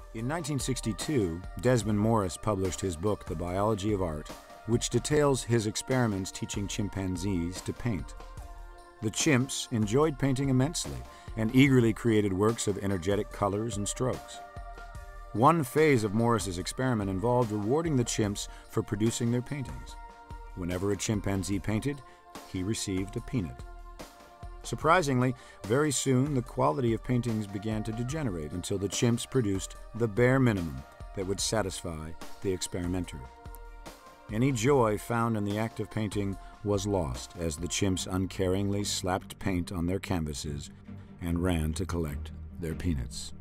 In 1962, Desmond Morris published his book, The Biology of Art, which details his experiments teaching chimpanzees to paint. The chimps enjoyed painting immensely and eagerly created works of energetic colors and strokes. One phase of Morris's experiment involved rewarding the chimps for producing their paintings. Whenever a chimpanzee painted, he received a peanut. Surprisingly, very soon the quality of paintings began to degenerate until the chimps produced the bare minimum that would satisfy the experimenter. Any joy found in the act of painting was lost as the chimps uncaringly slapped paint on their canvases and ran to collect their peanuts.